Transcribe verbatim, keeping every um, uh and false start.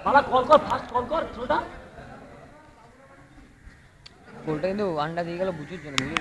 মালা call কর fast call কর ছোটা গোলটা কিন্তু আন্ডা দিয়ে গেল বুঝুর জন্য বুঝলি